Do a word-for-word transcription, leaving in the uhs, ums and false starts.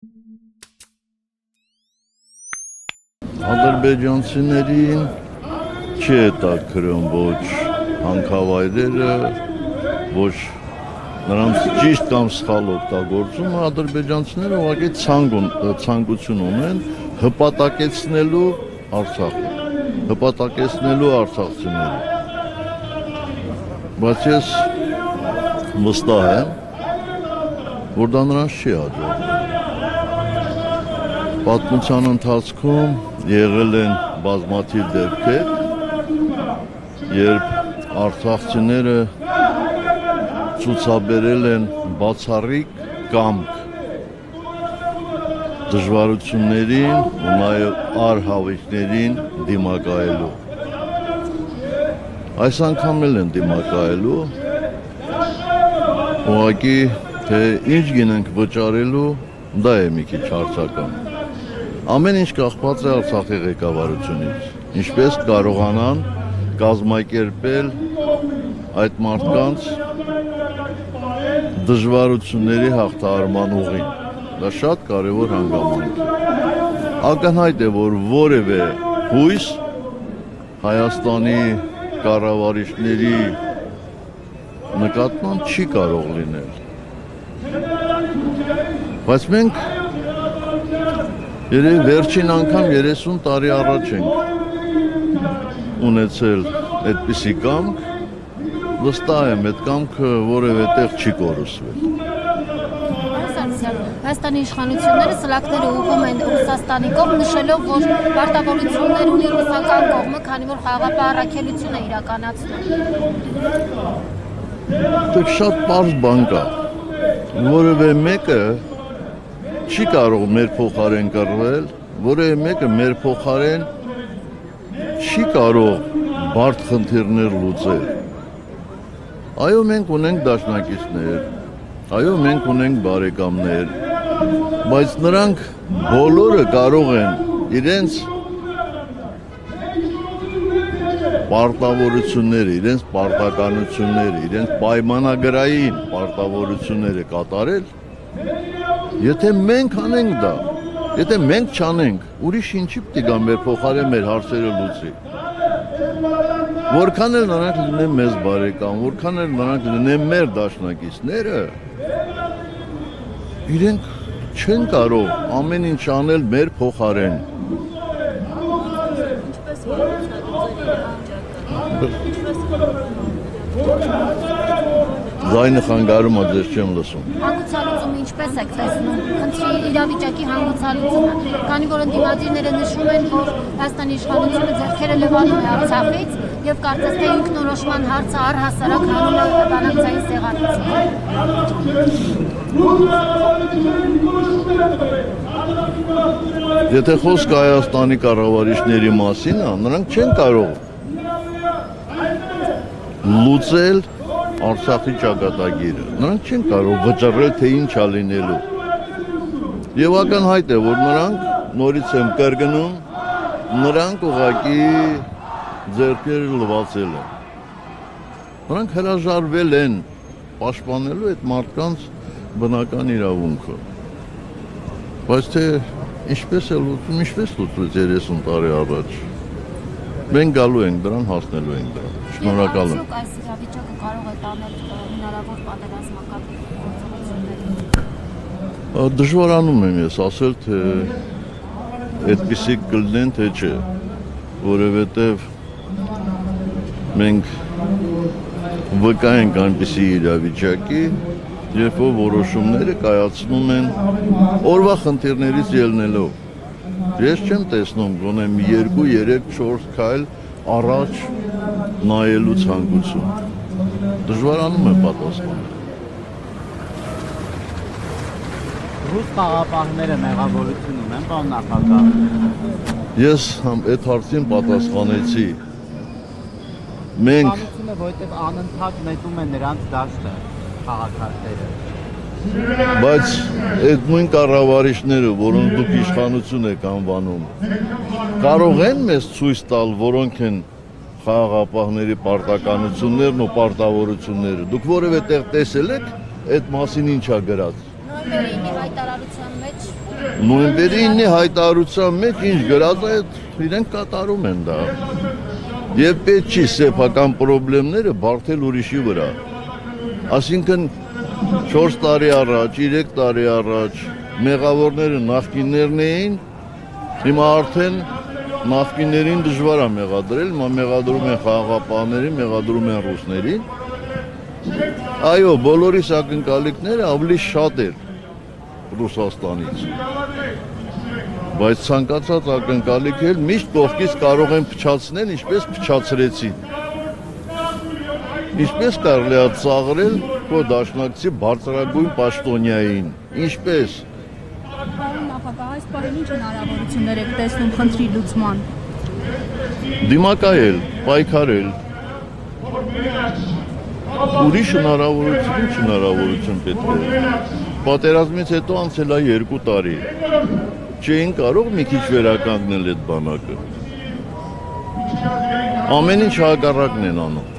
Ադրբեջանցիներին չի հետաքրքրում ոչ հանքավայրերը, ոչ նրանց ճիշտ կամ սխալ օգտագործումը, ադրբեջանցիները ուղղակի ցանկություն ունեն հպատակեցնելու Արցախը, հպատակեցնելու արցախցիներին։ Բայց ես վստահ եմ, որ դա նրանց չի հաջողվում։ Պատմության ընթացքում եղել են բազմաթիվ դեպքեր, երբ արցախցիները ցուցաբերել են բացառիկ կամք դժվարություններին ու նաև առհավիքներին դիմակայելու։ Այս անգամ էլ են դիմակայելու, ուղղակի թե ինչ գինենք վճարելու, դա է մի քիչ հարցական։ Ամեն ինչ կախված է Արցախի ղեկավարությունից, ինչպես կարողանան կազմակերպել այդ մարդկանց դժվարությունների հաղթահարման ուղին։ Դա շատ կարևոր հանգամանք է։ Ակնհայտ է, որ որևէ հույս Հայաստանի կառավարիչների նկատմամբ չի կարող լինել։ Բայց մենք երևի վերջին անգամ երեսուն տարի առաջ ենք ունեցել այդպիսի կամք, վստահ եմ, այդ կամքը որևէ տեղ չի կորուսվել։ Հայաստանի իշխանությունները սլաքները ուղղում են Ռուսաստանի կողմ, նշելով, որ պարտավորություններ ունի ռուսական կողմը, քանի որ խաղաղապահ առաքելություն է իրականացնում։ Դեք շատ պարզ բան կա, որևէ մեկը չի կարող մեր փոխարեն կռվել, որևէ մեկը մեր փոխարեն չի կարող բարդ խնդիրներ լուծել։ Այո, մենք ունենք դաշնակիցներ, այո, մենք ունենք բարեկամներ, բայց նրանք բոլորը կարող են իրենց պարտավորությունները, իրենց պարտականությունները, իրենց պայմանագրային պարտավորությունները կատարել, եթե մենք անենք դա, եթե մենք չանենք, ուրիշ ինչի պիտի գա մեր փոխարեն մեր հարցերը լուծի։ Որքան էլ նրանք լինեն մեզ բարեկամ, որքան էլ նրանք լինեն մեր դաշնակիցները, իրենք չեն կարող ամեն ինչ անել մեր փոխարեն։ Զայնը խանգարում է, ձեզ չեմ լսում։ Հանգուցալուծումը ինչպես եք տեսնում, խնդրի իրավիճակի հանգուցալուծումը, քանի որ ընդդիմադիրները նշում են, որ Հայաստանի իշխանությունը ձեռքերը լվանում է Արցախից եւ կարծես թե ինքնորոշման հարցը առհասարակ հանում է բանակցային սեղանից։ Եթե խոսքը Հայաստանի կառավարիչների մասին է, նրանք չեն կարող լուծել Արցախի ճակատագիրը, նրանք չեն կարող վճռել, թե ինչ է լինելու։ Եվ ակնհայտ է, որ նրանք, նորից եմ կրկնում, նրանք ուղղակի ձեռքերը լվացել են։ Նրանք հրաժարվել են պաշտպանելու այդ մարդկանց բնական իրավունքը։ Բայց թե ինչպես է լուծում, ինչպես լուծվեց երեսուն տարի առաջ։ Մենք գալու ենք դրան, հասնելու ենք դրան։ Շնորհակալ եմ։ Այս իրավիճակը կարող է տանել հնարավոր պատերազմական գործողությունների։ Դժվարանում եմ ես ասել, թե այդպիսի կլինեն, թե չէ, որովհետև մենք վկա ենք այնպիսի իրավիճակի, երբ որ որոշումները կայացնում են օրվա խնդիրներից ելնելով։ Ես չեմ տեսնում գոնե մի երկու, երեք, չորս քայլ առաջ նայելու ցանկություն։ Դժվարանում է պատասխանել։ Ռուս խաղաղապահները մեղավորություն ունեն, պարոն նախագահ։ Ես այդ հարցին պատասխանեցի։ Մենք Իշխանությունը, որովհետև անընդհատ նետում է նրանց դաշտը քաղաքացիները։ Բայց այդ նույն կառավարիչները, որոնք դուք իշխանություն եք անվանում, կարող են մեզ ցույց տալ, որոնք են խաղաղապահների պարտականություններն ու պարտավորությունները։ Դուք որևէ տեղ տեսել եք այդ մասին ինչ է գրած։ Նոյեմբերի ինի հայտարարության մեջ նոյեմբերի ինը հայտարարության մեջ ինչ գրած է, իրենք կատարում են դա։ Եվ պետք չի սեփական խնդիրները բարթել ուրիշի վրա։ Այսինքն չորս տարի առաջ, երեք տարի առաջ մեղավորները նախկիններն էին, հիմա արդեն նախկիններին դժվար է մեղադրել, հիմա մեղադրում են խաղաղապահներին, մեղադրում են ռուսներին։ Այո, բոլորիս ակնկալիքները ավելի շատ էր Ռուսաստանից։ Բայց ցանկացած ակնկալիք էլ միշտ կողքից կարող են փչացնել, ինչպես փչացրեցին։ Ինչպես կարելի է ծաղրել քո դաշնակցի բարձրագույն պաշտոնյային, ինչպես։ Պարոն նախագահ, այս պահին ինչ հնարավորություններ եք տեսնում խնդրի լուծման։ Դիմակայել, պայքարել։ Ուրիշ հնարավորություն, ինչ հնարավորություն պետք է։ Պատերազմից հետո անցել է երկու տարի։ Չէին կարող մի քիչ վերականգնել այդ բանակը։ Ամեն ինչ հակառակն են անում։